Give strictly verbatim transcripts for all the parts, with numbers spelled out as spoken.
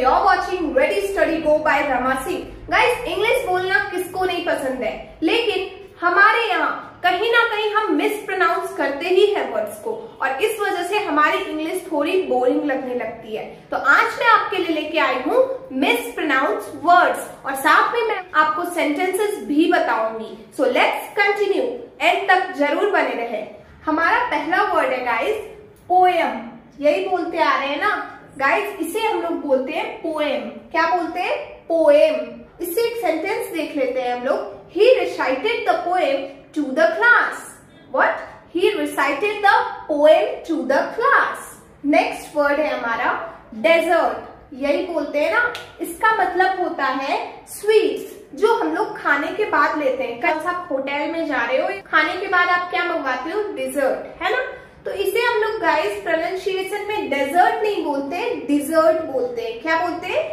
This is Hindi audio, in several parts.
you're watching Ready Study Go by Rama Singh. Guys, English बोलना किसको नहीं पसंद है, लेकिन हमारे यहाँ कहीं ना कहीं हम मिस प्रोनाउंस करते ही है वर्ड्स को, और इस वजह से हमारी इंग्लिश थोड़ी बोरिंग लगने लगती है। तो आज मैं आपके लिए लेके आई हूँ मिस प्रोनाउंस वर्ड्स, और साथ में मैं आपको सेंटेंसेस भी बताऊंगी। सो लेट्स कंटिन्यू, एंड तक जरूर बने रहे। हमारा पहला वर्ड है गाइस पोएम। यही बोलते आ रहे हैं ना गाइस, इसे हम लोग बोलते हैं पोएम। क्या बोलते हैं? पोएम। इससे एक सेंटेंस देख लेते हैं हम लोग। He recited the poem to the class. What? He recited the poem to the class. Next word है हमारा डेजर्ट। यही बोलते हैं ना, इसका मतलब होता है स्वीट्स, जो हम लोग खाने के बाद लेते हैं। कल आप होटल में जा रहे हो, खाने के बाद आप क्या मंगवाते हो? डिजर्ट, है ना। तो इसे हम लोग गाइस प्रोनाउंसिएशन में डेजर्ट नहीं बोलते, डिजर्ट बोलते हैं। क्या बोलते हैं?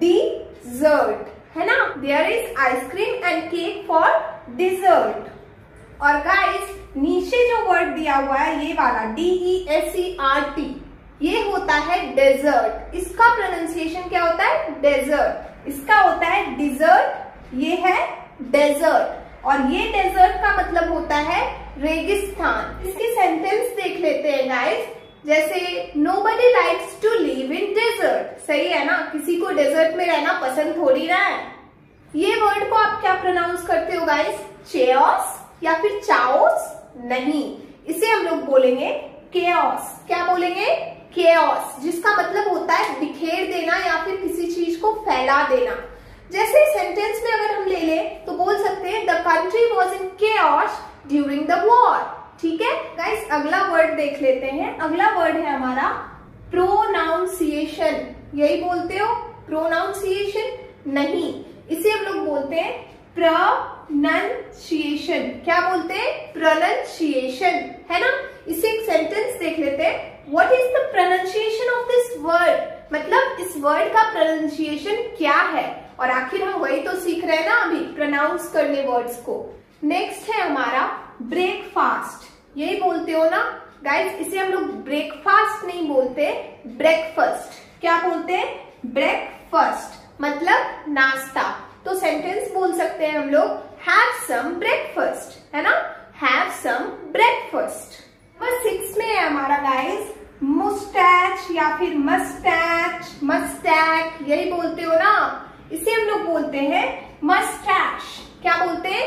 डिजर्ट, है ना। There is ice cream and cake for dessert. और गाइस नीचे जो वर्ड दिया हुआ है ये वाला D E S E R T, ये होता है डेजर्ट। इसका प्रोनाउंसिएशन क्या होता है? डेजर्ट। इसका होता है डिजर्ट, ये है डेजर्ट। और ये डेजर्ट का मतलब होता है रेगिस्तान। इसकी सेंटेंस देख लेते हैं गाइस। जैसे nobody likes to live in desert। सही है ना, किसी को डेजर्ट में रहना पसंद थोड़ी ना है। ये वर्ड को आप क्या प्रोनाउंस करते हो गाइस? चेओस या फिर चाओस? नहीं, इसे हम लोग बोलेंगे केओस। क्या बोलेंगे? केओस, जिसका मतलब होता है बिखेर देना या फिर किसी चीज को फैला देना। जैसे सेंटेंस में अगर हम ले ले तो बोल सकते हैं the country was in chaos during the war. ठीक है गाइस, अगला वर्ड देख लेते हैं। अगला वर्ड है हमारा प्रोनाउंसिएशन। यही बोलते हो प्रोनाउंसिएशन? नहीं, इसे हम लोग बोलते हैं प्रोनंसिएशन। क्या बोलते हैं? प्रोनंसिएशन, है ना। इसे एक सेंटेंस देख लेते हैं। What is the pronunciation of this word? मतलब इस वर्ड का प्रोनाउंसिएशन क्या है? और आखिर हम वही तो सीख रहे हैं ना अभी, प्रोनाउंस करने वर्ड्स को। नेक्स्ट है हमारा ब्रेकफास्ट। यही बोलते हो ना गाइस, इसे हम लोग ब्रेकफास्ट नहीं बोलते, ब्रेकफास्ट। क्या बोलते हैं? ब्रेकफास्ट, मतलब नाश्ता। तो सेंटेंस बोल सकते हैं हम लोग हैव सम ब्रेकफास्ट, है ना। Have some breakfast. Number six में है हमारा गाइस मुस्टैच या फिर मस्टैच, मस्टैच। यही बोलते हो ना, इसे हम लोग बोलते हैं मस्टैश। क्या बोलते हैं?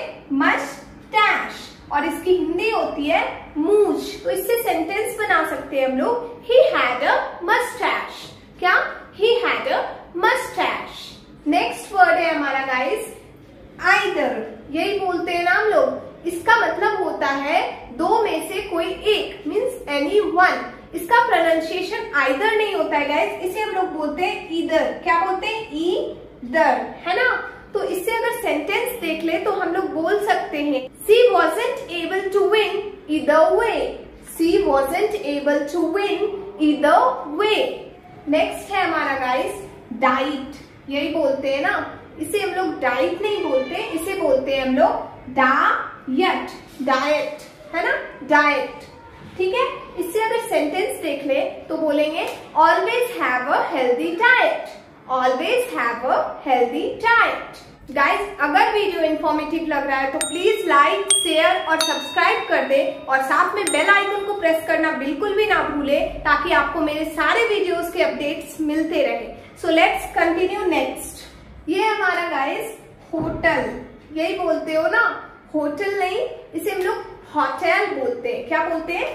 मस्टैश। और इसकी हिंदी होती है मूंछ। तो इससे सेंटेंस बना सकते हैं हम लोग ही हैड अ मस्टैश। क्या? He had a moustache. Next word है हमारा गाइस आइदर। यही बोलते हैं ना हम लोग, इसका मतलब होता है दो में से कोई एक, मीन्स एनी वन। इसका प्रोनाउंसिएशन आइदर नहीं होता है गाइस, इसे हम लोग बोलते हैं ईदर। क्या बोलते हैं? ईदर, है ना। तो इससे अगर सेंटेंस देख ले तो हम लोग बोल सकते हैं she wasn't able to win either way। She wasn't able to win either way। Next है हमारा गाइस डाइट। यही बोलते हैं ना, इसे हम लोग डाइट नहीं बोलते, इसे बोलते हैं हम लोग डायट। डाइट, है ना, डाइट। ठीक है, इससे अगर सेंटेंस देख ले तो बोलेंगे always have a healthy diet. Always have a healthy diet. Guys, अगर वीडियो इन्फॉर्मेटिव लग रहा है तो प्लीज लाइक, शेयर और सब्सक्राइब कर दे, और साथ में बेल आइकन को प्रेस करना बिल्कुल भी ना भूले, ताकि आपको मेरे सारे वीडियोस के अपडेट्स मिलते रहे। So let's continue next. ये हमारा गाइस होटल। यही बोलते हो ना, होटल नहीं, इसे हम लोग होटल बोलते हैं। क्या बोलते हैं?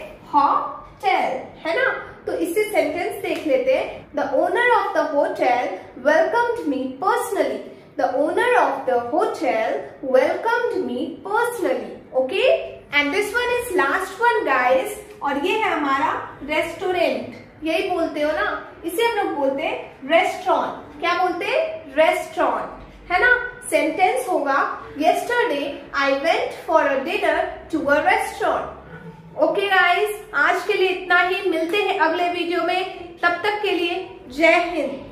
होटल, है ना। तो इससे सेंटेंस देख लेते हैं। The owner of the hotel welcomed me personally. The owner of the hotel welcomed me personally. Okay, and this one is last one guys, और ये है हमारा रेस्टोरेंट। यही बोलते हो ना, इसे हम लोग बोलते हैं रेस्टोरेंट। क्या बोलते हैं? रेस्टोरेंट, है ना। सेंटेंस होगा yesterday I went for a dinner to a restaurant। Okay guys, आज के लिए इतना ही। मिलते हैं अगले वीडियो में, तब तक के लिए जय हिंद।